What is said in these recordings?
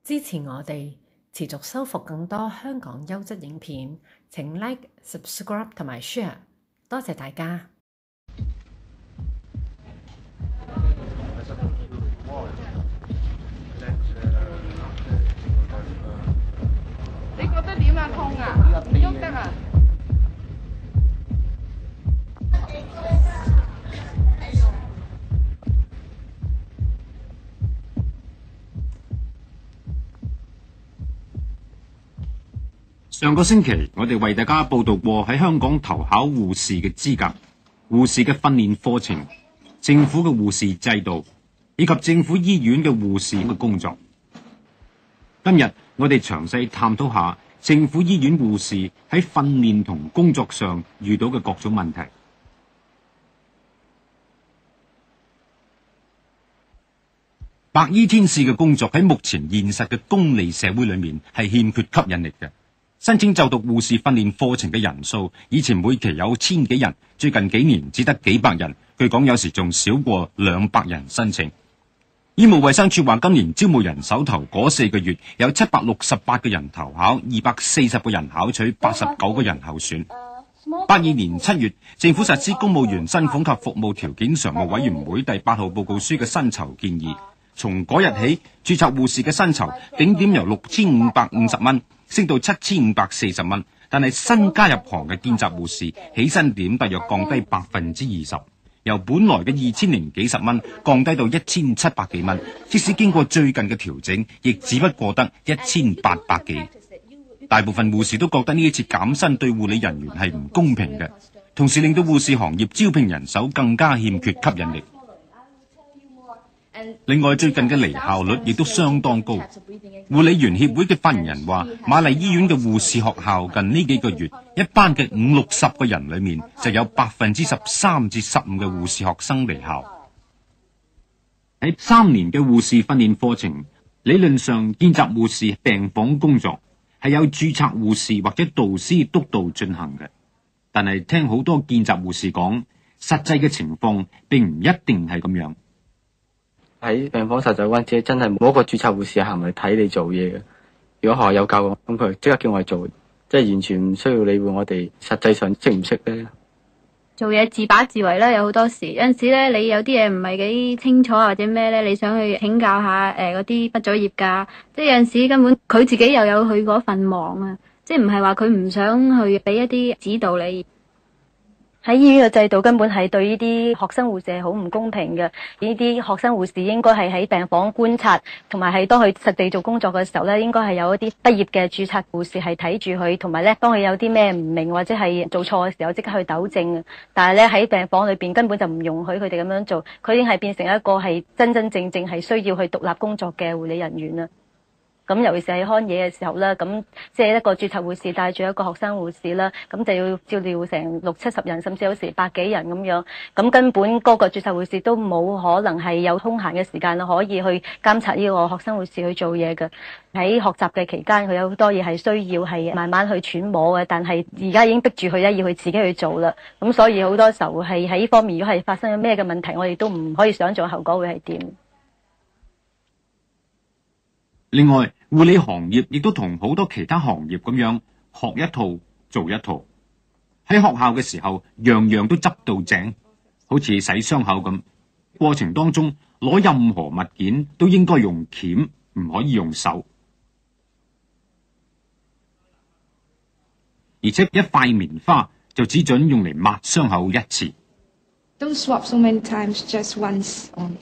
支持我哋持續修復更多香港優質影片，請 Like、Subscribe 同埋 Share， 多謝大家。 你覺得點啊？痛啊？唔喐得啊？ 上個星期，我哋為大家報道過喺香港投考護士嘅資格、護士嘅訓練課程、政府嘅護士制度，以及政府醫院嘅護士嘅工作。今日我哋詳細探討下政府醫院護士喺訓練同工作上遇到嘅各種問題。白衣天使嘅工作喺目前現實嘅功利社會裏面係欠缺吸引力嘅。申請就讀護士訓練課程嘅人數，以前每期有1000幾人，最近幾年只得幾百人。據講有時仲少過200人申請。醫務衛生署話，今年招募人手頭嗰4個月有768個人投考，240個人考取，89個人候選。82年7月，政府實施公務員薪俸及服務條件常務委員會第8號報告書嘅薪酬建議，從嗰日起，註冊護士嘅薪酬頂點由6550蚊升到7540蚊，但係新加入行嘅見習護士起薪點大約降低20%，由本來嘅2000幾十蚊降低到1700幾蚊。即使經過最近嘅調整，亦只不過得1800幾。大部分護士都覺得呢一次減薪對護理人員係唔公平嘅，同時令到護士行業招聘人手更加欠缺吸引力。另外，最近嘅離校率亦都相當高。護理員協會嘅發言人話，瑪麗醫院嘅護士學校近呢幾個月，一班嘅50-60個人裏面，就有13%至15%嘅護士學生離校。喺3年嘅護士訓練課程，理論上見習護士病房工作係有註冊護士或者導師督導進行嘅，但係聽好多見習護士講，實際嘅情況並唔一定係咁樣。 喺病房實習嗰陣時，真係冇一個註冊護士行嚟睇你做嘢嘅。如果學校有教我，咁佢即刻叫我去做，即係完全唔需要理會我哋實際上識唔識咧。 做嘢自把自為啦，有好多時有陣時咧，你有啲嘢唔係幾清楚或者咩咧，你想去請教下嗰啲畢咗業㗎，即係有陣時根本佢自己又有佢嗰份忙啊，即係唔係話佢唔想去俾一啲指導你。 喺醫院嘅制度根本係對呢啲學生護士係好唔公平嘅。呢啲學生護士應該係喺病房觀察，同埋係當佢實地做工作嘅時候咧，應該係有一啲畢業嘅註冊護士係睇住佢，同埋咧當佢有啲咩唔明或者係做錯嘅時候，即刻去糾正。但係咧喺病房裏邊根本就唔容許佢哋咁樣做，佢已經係變成一個係真真正正係需要去獨立工作嘅護理人員啦。咁尤其是喺看嘢嘅時候啦，咁即係一個註冊護士帶住一個學生護士啦，咁就要照料成60-70人，甚至有時100幾人咁樣。咁根本嗰個註冊護士都冇可能係有空閒嘅時間可以去監察呢個學生護士去做嘢嘅。喺學習嘅期間，佢有好多嘢係需要係慢慢去揣摩嘅，但係而家已經逼住佢咧要佢自己去做啦。咁所以好多時候係喺呢方面，如果係發生咗咩嘅問題，我哋都唔可以想象後果會係點。 另外，護理行業亦都同好多其他行業咁樣，學一套做一套。喺學校嘅時候，樣樣都執到正，好似洗傷口咁。過程當中攞任何物件都應該用鉗，唔可以用手。而且一塊棉花就只准用嚟抹傷口一次。 Don't swap so many times, just once only.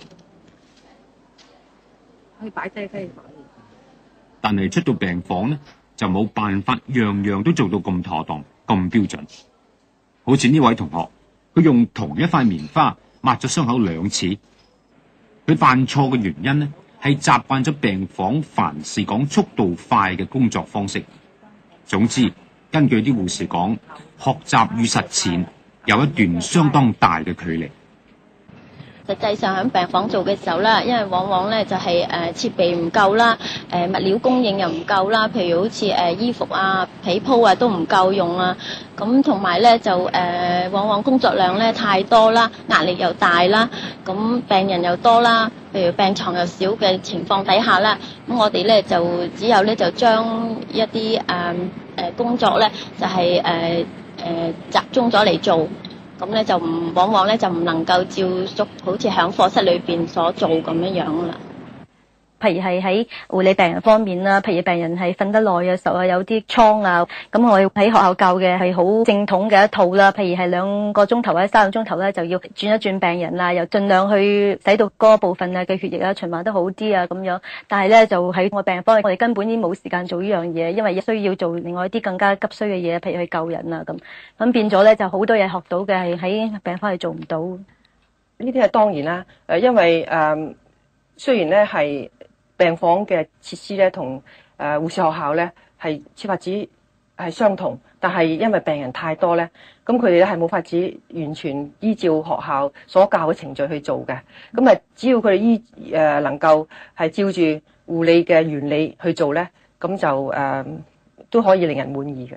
可以擺低可以擺。 但係出到病房呢，就冇辦法樣樣都做到咁妥當、咁標準。好似呢位同學，佢用同一塊棉花抹咗傷口2次。佢犯錯嘅原因呢，係習慣咗病房凡事講速度快嘅工作方式。總之，根據啲護士講，學習與實踐有一段相當大嘅距離。 實際上喺病房做嘅時候啦，因為往往咧就係設備唔夠啦，物料供應又唔夠啦，譬如好似衣服啊、被鋪啊都唔夠用啊，咁同埋咧就往往工作量咧太多啦，壓力又大啦，咁病人又多啦， 譬如病床又少嘅情況底下啦，咁我哋咧就只有咧就將一啲工作咧就係集中咗嚟做，咁咧就往往咧就唔能夠照足好似喺課室裏邊所做咁樣啦。 譬如係喺護理病人方面啦，譬如病人係瞓得耐嘅時候啊，有啲瘡啊，咁我哋喺學校教嘅係好正統嘅一套啦。譬如係2個鐘頭或者3個鐘頭咧，就要轉一轉病人啦，又盡量去使到嗰部分啊嘅血液啊循環得好啲啊咁樣。但係咧就喺我病人方面，我哋根本已經冇時間做呢樣嘢，因為需要做另外一啲更加急需嘅嘢，譬如去救人啊咁變咗咧就好多嘢學到嘅係喺病房係做唔到。 呢啲係當然啦，因為雖然咧係病房嘅設施咧同護士學校咧係設法子係相同，但係因為病人太多咧，咁佢哋咧係冇法子完全依照學校所教嘅程序去做嘅。咁只要佢哋能夠係照住護理嘅原理去做咧，咁就都可以令人滿意嘅。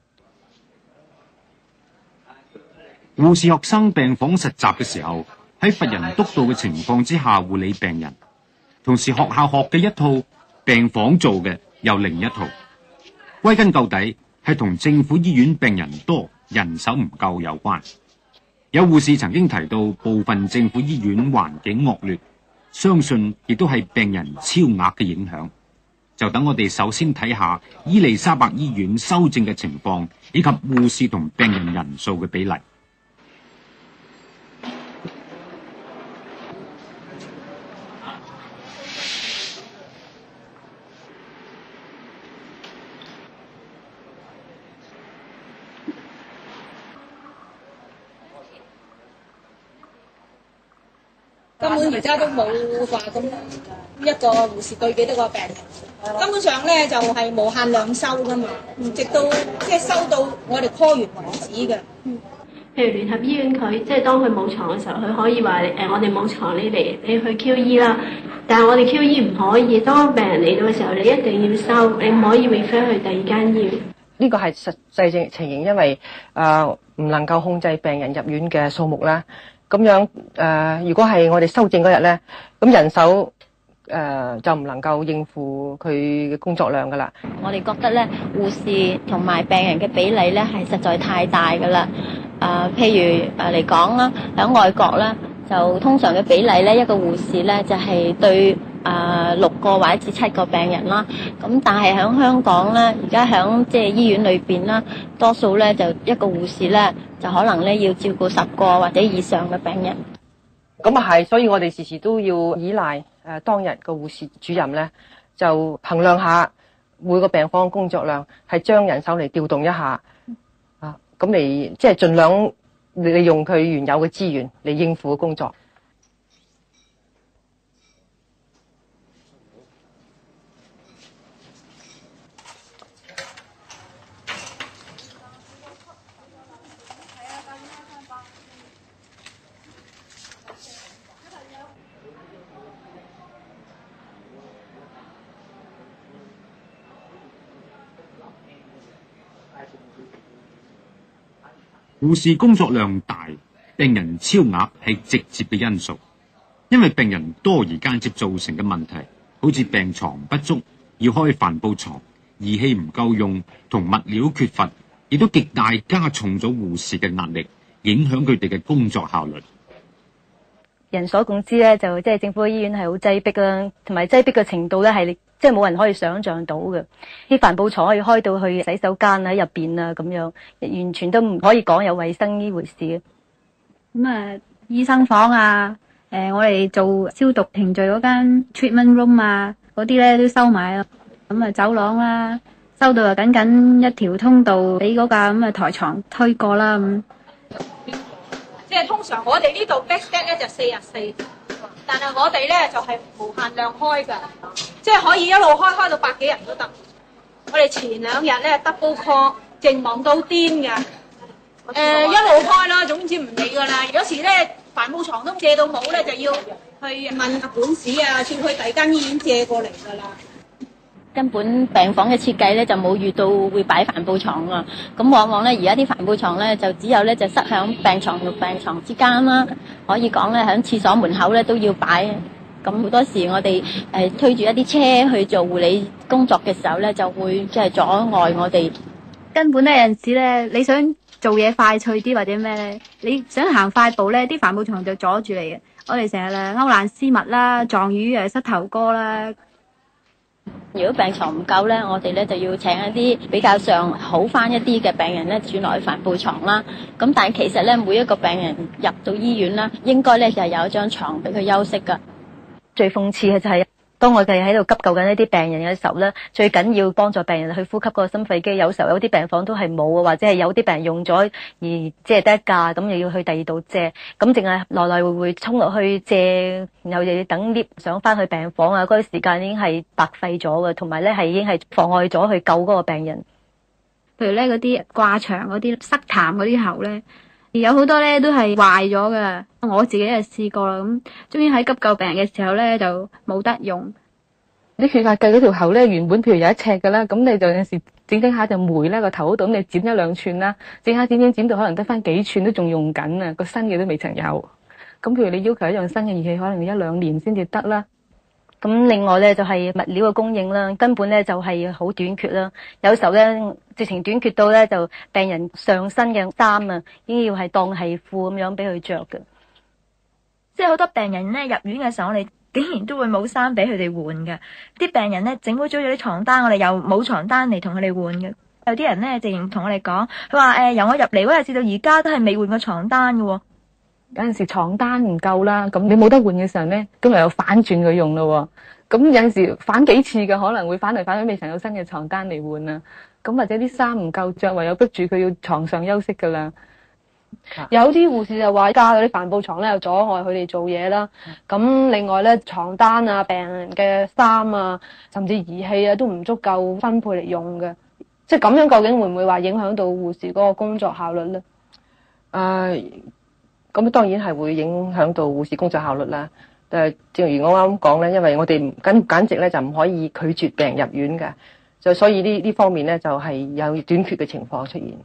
護士學生病房實習嘅時候，喺罰人督導嘅情況之下護理病人。同時學校學嘅一套，病房做嘅又另一套，歸根究底係同政府醫院病人多、人手唔夠有關。有護士曾經提到部分政府醫院環境惡劣，相信亦都係病人超額嘅影響。就等我哋首先睇下伊利沙伯醫院修正嘅情況，以及護士同病人人數嘅比例。 根本而家都冇話咁一個護士對幾多個病人，根本上咧就係無限量收噶嘛，直到即係收到我哋 call 完為止嘅。 譬如聯合醫院佢即係當佢冇床嘅時候，佢可以話我哋冇床，你去 QE 啦。但係我哋 QE 唔可以，當病人嚟到嘅時候，你一定要收，你唔可以 refer 去第二間醫院。 呢個係實際情形，因為唔能夠控制病人入院嘅數目啦。咁樣如果係我哋修正嗰日咧，咁人手就唔能夠應付佢嘅工作量噶啦。 我哋覺得咧，護士同埋病人嘅比例咧係實在太大噶啦。譬如嚟講啦，喺外國咧就通常嘅比例咧，一個護士咧就係對6個或者至7個病人啦。咁但係喺香港咧，而家喺即係醫院裏邊啦，多數咧就一個護士咧就可能咧要照顧10個或者以上嘅病人。 咁啊係，所以我哋時時都要依賴當日個護士主任咧，就衡量下每個病房嘅工作量，係將人手嚟調動一下咁嚟即係盡量利用佢原有嘅資源嚟應付嘅工作。 護士工作量大，病人超額係直接嘅因素，因為病人多而間接造成嘅問題，好似病床不足，要開帆布床，儀器唔夠用，同物料缺乏，亦都極大加重咗護士嘅壓力，影響佢哋嘅工作效率。 人所共知咧，就即係政府嘅醫院係好擠迫啦，同埋擠迫嘅程度咧係即係冇人可以想象到嘅。啲帆布床可以開到去洗手間喺入邊啊，咁樣完全都唔可以講有衛生呢回事嘅。 咁醫生房啊，我哋做消毒程序嗰間 treatment room 啊，嗰啲咧都收埋啦。咁走廊啦，收到就僅僅一條通道俾嗰架咁嘅台床推過啦咁。 即係通常我哋呢度 backstep 咧就44，但係我哋咧就係無限量開㗎，即係可以一路開到100幾人都得。我哋前2日咧 double call， 淨忙到癲㗎，一路開啦，總之唔理㗎啦。有時咧帆布床都借到冇咧，就要去問下管事啊，要去第二間醫院借過嚟㗎啦。 根本病房嘅設計咧就冇遇到會擺帆布床啊，咁往往咧而家啲帆布床咧就只有咧就塞響病床同病床之間啦，可以講咧響廁所門口咧都要擺， 咁好多時我哋推住一啲車去做護理工作嘅時候咧，就會即係阻礙我哋。 根本咧有陣時咧，你想做嘢快脆啲或者咩咧，你想行快步咧，啲帆布床就阻住你嘅。我哋成日咧勾爛絲襪啦、撞瘀膝頭哥啦。 如果病床唔夠咧，我哋咧就要請一啲比較上好翻一啲嘅病人咧轉落去帆布床啦。咁但係其實咧，每一個病人入到醫院啦，應該咧就係有一張床俾佢休息噶。 最諷刺嘅就係，當我哋喺度急救緊一啲病人嘅時候咧，最緊要幫助病人去呼吸嗰個心肺機，有時候有啲病房都係冇啊，或者係有啲病人用咗而借得一架，咁又要去第二度借，咁淨係來來回回衝落去借，然後又要等 lift 上翻去病房啊，嗰個時間已經係白費咗嘅，同埋咧係已經係妨礙咗去救嗰個病人。 譬如咧嗰啲掛牆嗰啲塞痰嗰啲喉咧，有好多咧都係壞咗噶。我自己係試過啦，咁終於喺急救病人嘅時候咧就冇得用。 啲血壓計嗰條喉咧原本譬如有一尺㗎啦，咁你就有時整下就霉咧個頭嗰度，咁你剪一兩寸啦，整下剪到可能得翻幾寸都仲用緊啊，個新嘅都未曾有。咁譬如你要求一樣新嘅儀器，可能1-2年先至得啦。 咁另外咧就係物料嘅供應啦，根本咧就係好短缺啦。有時候咧直情短缺到咧就病人上身嘅衫啊，已經要係當係褲咁樣俾佢着嘅。 即係好多病人咧入院嘅時候，我哋竟然都會冇衫俾佢哋換嘅。啲病人咧整污糟咗啲床單，我哋又冇床單嚟同佢哋換嘅。有啲人咧直情同我哋講，佢話由我入嚟嗰日至到而家都係未換過床單嘅喎。 有陣時床單唔夠啦，咁你冇得換嘅時候咧，咁又有反轉佢用咯。咁有陣時反幾次嘅，可能會反嚟反去未曾有新嘅床單嚟換啊。咁或者啲衫唔夠着，唯有逼住佢要床上休息噶啦。 有啲護士就話加嗰啲帆布床咧，又阻礙佢哋做嘢啦。咁另外咧，床單啊、病人嘅衫啊，甚至儀器啊，都唔足夠分配嚟用嘅。即係咁樣，究竟會唔會話影響到護士嗰個工作效率咧？ 咁當然係會影響到護士工作效率啦。正如我啱講咧，因為我哋簡直咧就唔可以拒絕病人入院嘅，就所以呢方面咧就係有短缺嘅情況出現。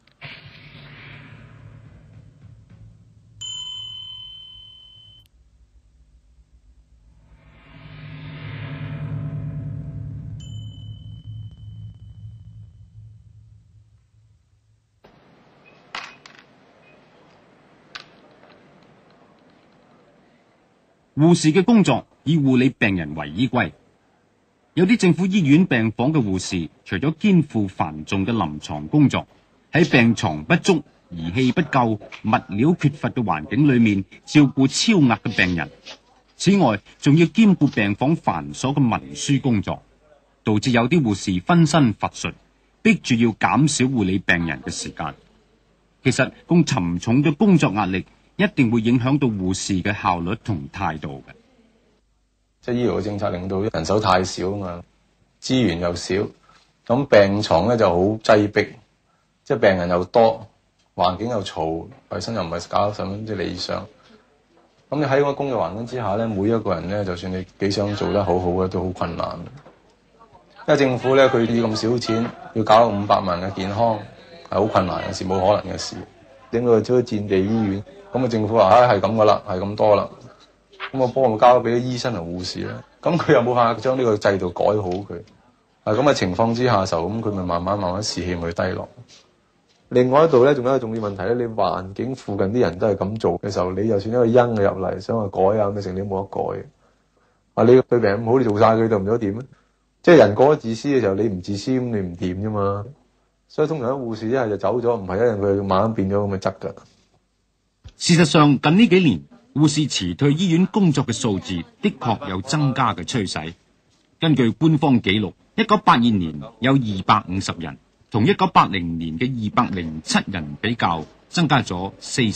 護士嘅工作以護理病人為依歸，有啲政府醫院病房嘅護士，除咗肩負繁重嘅臨床工作，喺病床不足、儀器不夠、物料缺乏嘅環境裏面照顧超額嘅病人。此外，仲要兼顧病房繁瑣嘅文書工作，導致有啲護士分身乏術，逼住要減少護理病人嘅時間。其實咁沉重嘅工作壓力，一定會影響到護士嘅效率同態度嘅。 即係醫療嘅政策令到人手太少啊嘛，資源又少，咁病床咧就好擠迫，即係病人又多，環境又嘈，衞生又唔係搞得十分之理想。咁你喺嗰個工作環境之下咧，每一個人咧，就算你幾想做得好好嘅，都好困難。因為政府咧，佢要咁少錢，要搞500萬嘅健康係好困難嘅事，冇可能嘅事。整到咗戰地醫院。咁啊！政府話係咁噶啦，係咁多啦。咁我幫我交俾啲醫生同護士啦。咁佢又冇辦法將呢個制度改好佢。咁嘅情況之下嘅時候，咁佢咪慢慢士氣咪低落。另外一度咧，仲有一個重要問題咧，你環境附近啲人都係咁做嘅時候，你就算一個因嘅入嚟想去改啊咁嘅成，你冇得改。你對病人唔好，你做晒佢就唔知點啊？即係人過咗自私嘅時候，你唔自私咁你唔掂啫嘛。所以通常啲護士一係就走咗，唔係一樣佢慢慢變咗咁嘅質㗎。 事實上，近呢幾年護士辭退醫院工作嘅數字的確有增加嘅趨勢。根據官方記錄，1982年有250人，同1980年嘅207人比較，增加咗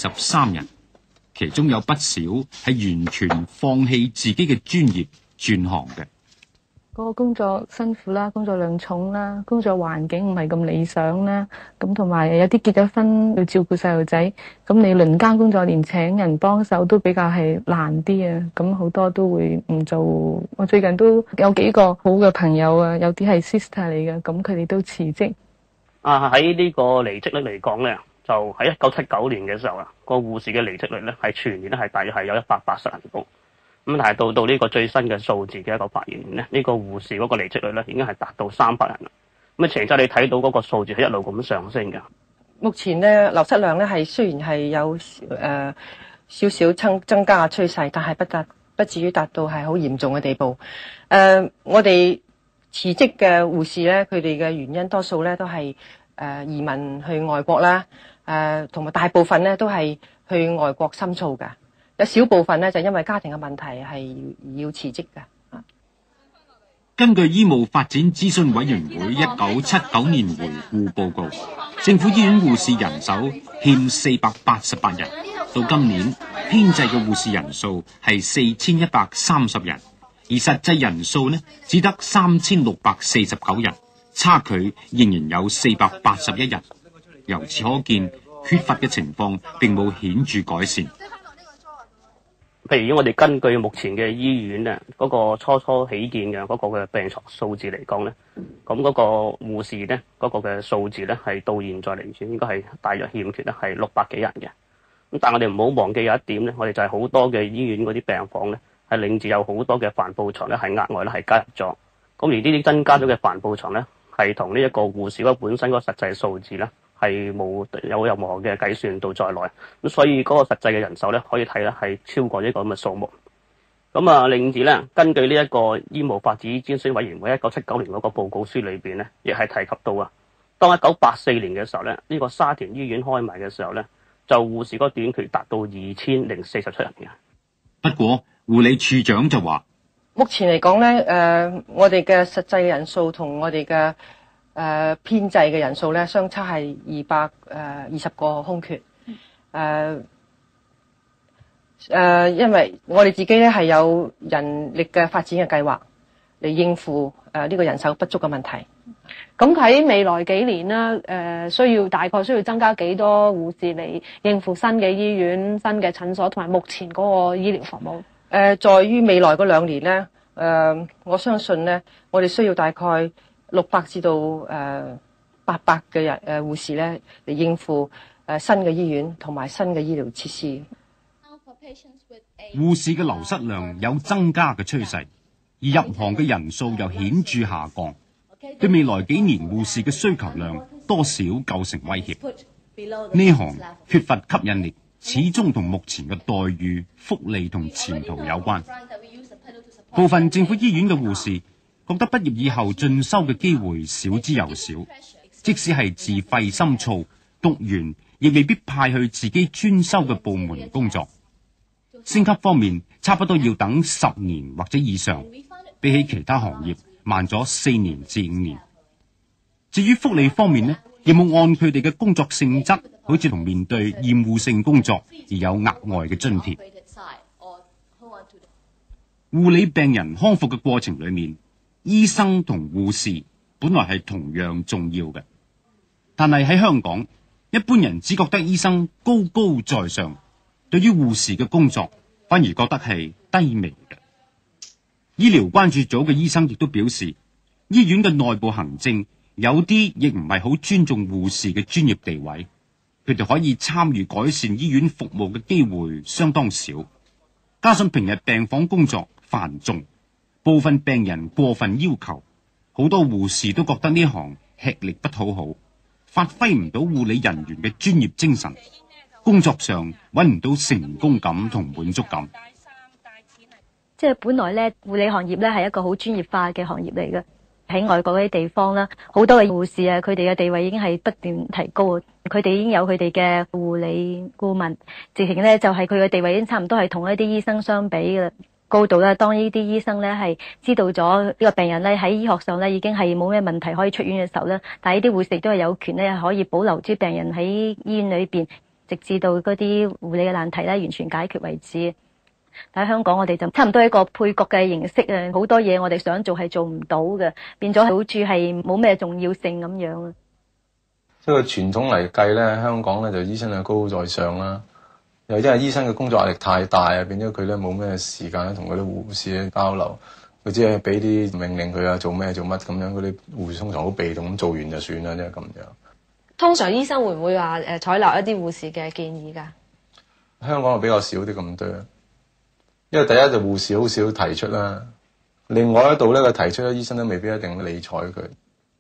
43人。其中有不少係完全放棄自己嘅專業轉行嘅。 嗰個工作辛苦啦，工作量重啦，工作環境唔係咁理想啦，咁同埋有啲結咗婚要照顧細路仔，咁你輪更工作連請人幫手都比較係難啲啊，咁好多都會唔做。我最近都有幾個好嘅朋友啊，有啲係 sister 嚟嘅，咁佢哋都辭職。 喺呢個離職率嚟講咧，就喺1979年嘅時候啊，個護士嘅離職率咧係全年咧係大約係有180人高。 咁但係到呢個最新嘅數字嘅一個發現咧，呢個護士嗰個離職率咧已經係達到300人啦。咁前週你睇到嗰個數字係一路咁上升嘅。 目前咧流失量咧係雖然係有少少增加嘅趨勢，但係不至於達到係好嚴重嘅地步。我哋辭職嘅護士咧，佢哋嘅原因多數咧都係移民去外國啦，同埋大部分咧都係去外國深造嘅，有少部分咧就因為家庭嘅問題係要辭職嘅。 根據醫務發展諮詢委員會1979年回顧報告，政府醫院護士人手欠488人，到今年編制嘅護士人數係4130人，而實際人數呢只得3649人，差距仍然有481人。由此可見，缺乏嘅情況並冇顯著改善。 譬如我哋根據目前嘅醫院咧，嗰個初起建嘅嗰個嘅病床數字嚟講咧，咁嗰個護士咧嗰個嘅數字咧係到現在嚟講應該係大約欠缺咧係600幾人嘅。咁但係我哋唔好忘記有一點咧，我哋就係好多嘅醫院嗰啲病房咧係另自有好多嘅帆布床咧係額外咧係加入咗。咁而呢啲增加咗嘅帆布床咧係同呢一個護士嗰本身嗰個實際數字咧係冇有任何嘅計算到在內，咁所以嗰個實際嘅人手咧可以睇咧係超過呢個咁嘅數目。咁啊，另外咧，根據呢一個醫務發展諮詢委員會1979年嗰個報告書裏邊咧，亦係提及到啊，當1984年嘅時候咧，呢個沙田醫院開埋嘅時候咧，就護士嗰個短缺達到2047人嘅。 不過護理處長就話， 目前嚟講咧，我哋嘅實際人數同我哋嘅編制嘅人數咧，相差係220個空缺。因為我哋自己咧係有人力嘅發展嘅計劃嚟應付呢個人手不足嘅問題。 咁喺未來幾年啦，大概需要增加幾多護士嚟應付新嘅醫院、新嘅診所同埋目前嗰個醫療服務？ 在於未來嗰2年咧，我相信咧，我哋需要大概600至到800嘅人護士咧嚟應付新嘅醫院同埋新嘅醫療設施。 護士嘅流失量有增加嘅趨勢，而入行嘅人數又顯著下降，對未來幾年護士嘅需求量多少構成威脅。呢行缺乏吸引力，始終同目前嘅待遇、福利同前途有關。部分政府醫院嘅護士覺得畢業以後進修嘅機會少之又少，即使係自費深造，讀完亦未必派去自己專修嘅部門工作。升級方面差不多要等10年或者以上，比起其他行業慢咗4年至5年。至於福利方面呢，有冇按佢哋嘅工作性質，好似同面對厭惡性工作而有額外嘅津貼？護理病人康復嘅過程裏面，醫生同護士本來係同樣重要嘅，但係喺香港，一般人只覺得醫生高高在上，對於護士嘅工作反而覺得係低微嘅。醫療關注組嘅醫生亦都表示，醫院嘅內部行政有啲亦唔係好尊重護士嘅專業地位，佢哋可以參與改善醫院服務嘅機會相當少，加上平日病房工作繁重，部分病人過分要求，好多護士都覺得呢行吃力不討好，發揮唔到護理人員嘅專業精神，工作上揾唔到成功感同滿足感。 即係本來咧，護理行業咧係一個好專業化嘅行業嚟嘅。喺外國嗰啲地方啦，好多嘅護士啊，佢哋嘅地位已經係不斷提高，佢哋已經有佢哋嘅護理顧問，直情咧就係佢嘅地位已經差唔多係同一啲醫生相比嘅高度啦。當呢啲醫生咧係知道咗呢個病人咧喺醫學上咧已經係冇咩問題可以出院嘅時候咧，但係呢啲護士都係有權咧可以保留住病人喺醫院裏邊，直至到嗰啲護理嘅難題咧完全解決為止。但喺香港，我哋就差唔多一個配角嘅形式啊，好多嘢我哋想做係做唔到嘅，變咗好處係冇咩重要性咁樣啊。 即係傳統嚟計咧，香港咧就醫生係高高在上啦，又因為醫生嘅工作壓力太大啊，變咗佢咧冇咩時間同嗰啲護士咧交流，佢只係俾啲命令佢啊，做咩做乜咁樣，嗰啲護士通常好被動咁做完就算啦，即係咁樣。 通常醫生會唔會話採納一啲護士嘅建議㗎？ 香港就比較少啲咁多。 因為第一就護士好少提出啦，另外一度咧佢提出咧，醫生都未必一定理睬佢。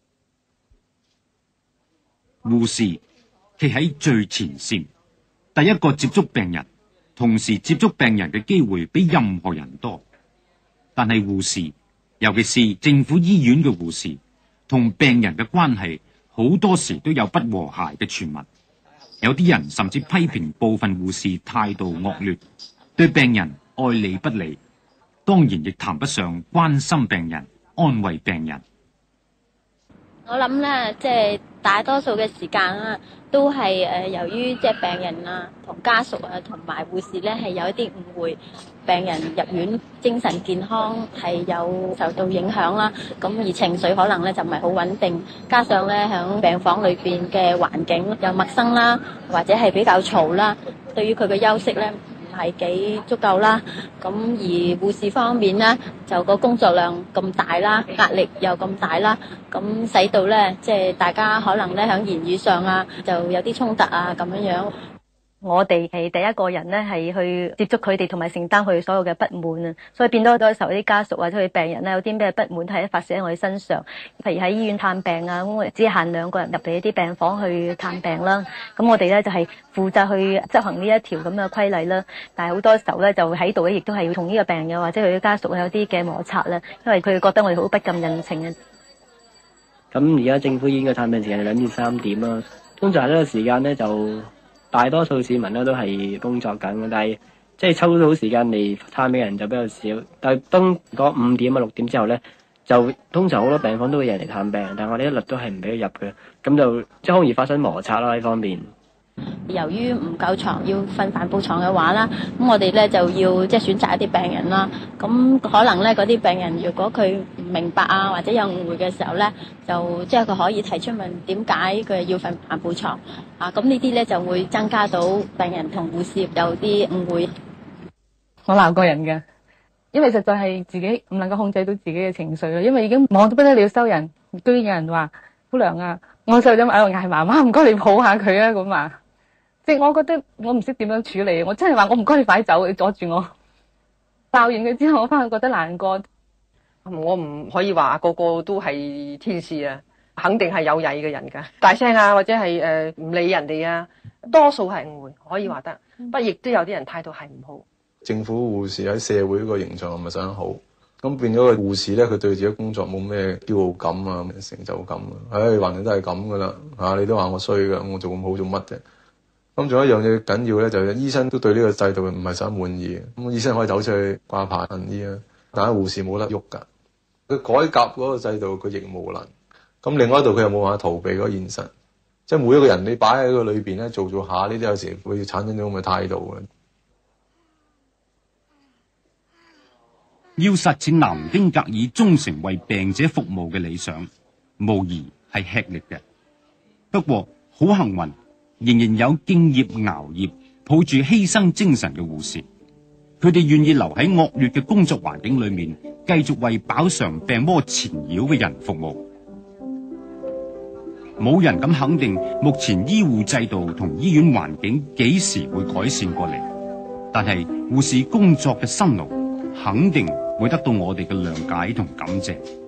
護士企喺最前線，第一個接觸病人，同時接觸病人嘅機會比任何人多。但係護士，尤其是政府醫院嘅護士，同病人嘅關係好多時都有不和諧嘅傳聞。有啲人甚至批評部分護士態度惡劣，對病人愛理不理，當然亦談不上關心病人、安慰病人。 我諗咧，即係大多數嘅時間啦，都係由於即係病人啊、同家屬啊、同埋護士咧係有一啲誤會，病人入院精神健康係有受到影響啦。咁而情緒可能咧就唔係好穩定，加上咧響病房裏邊嘅環境又陌生啦，或者係比較嘈啦，對於佢嘅休息咧係幾足夠啦，咁而護士方面呢，就個工作量咁大啦，壓力又咁大啦，咁使到咧即係大家可能咧喺言語上啊就有啲衝突啊咁樣樣。 我哋係第一個人咧，係去接觸佢哋，同埋承擔佢哋所有嘅不滿啊，所以變咗好多時候啲家屬或者佢病人咧有啲咩不滿係發泄喺我哋身上，譬如喺醫院探病啊，咁我哋只限2個人入嚟啲病房去探病啦，咁我哋咧就係負責去執行呢一條咁嘅規例啦，但係好多時候咧就喺度咧亦都係要同呢個病人嘅或者佢嘅家屬有啲嘅摩擦啦，因為佢哋覺得我哋好不近人情啊。 咁而家政府醫院嘅探病時間係2至3點啦，通常喺呢個時間咧就大多數市民咧都係工作緊嘅，但係即係抽到時間嚟探病人就比較少。但係當嗰5點啊6點之後咧，就通常好多病房都會有人嚟探病，但係我哋一律都係唔俾佢入嘅，咁就即係好易發生摩擦啦呢方面。 由於唔夠床要瞓帆布床嘅話啦，咁我哋咧就要即係選擇一啲病人啦。咁可能咧嗰啲病人如果佢唔明白啊或者有誤會嘅時候咧，就即係佢可以提出問點解佢要瞓帆布床啊？咁呢啲咧就會增加到病人同護士有啲誤會。 我鬧過人嘅，因為實在係自己唔能夠控制到自己嘅情緒啦，因為已經忙到不得了收人，居然有人話姑娘啊，我細路仔喺度嗌媽媽，唔該你抱下佢啊咁啊！即係我覺得我唔識點樣處理，我真係話我唔該你快走，你阻住我。爆完佢之後，我翻去覺得難過。 我唔可以話個個都係天使啊，肯定係有曳嘅人㗎，大聲啊或者係唔理人哋啊，多數係誤會，可以話得。不過亦都有啲人態度係唔好。 政府護士喺社會個形象係咪想好？咁變咗個護士咧，佢對自己工作冇咩驕傲感啊、成就感啊。橫掂都係咁噶啦，你都話我衰㗎，我做咁好做乜啫？咁仲有一樣嘢緊要咧，就係醫生都對呢個制度唔係想滿意嘅。咁醫生可以走出去掛牌行醫啊，但係護士冇得喐㗎。佢改革嗰個制度，佢亦無能。咁另外一度佢又冇辦法逃避嗰個現實，即係每一個人你擺喺個裏邊咧，做下呢啲有時會產生咗咁嘅態度嘅。 要實踐南丁格爾忠誠為病者服務嘅理想，無疑係吃力嘅。不過好幸運，仍然有敬業熬業、抱住犧牲精神嘅護士，佢哋願意留喺惡劣嘅工作環境裏面，繼續為飽嘗病魔纏繞嘅人服務。冇人敢肯定目前醫護制度同醫院環境幾時會改善過嚟，但係護士工作嘅辛勞肯定會得到我哋嘅諒解同感謝。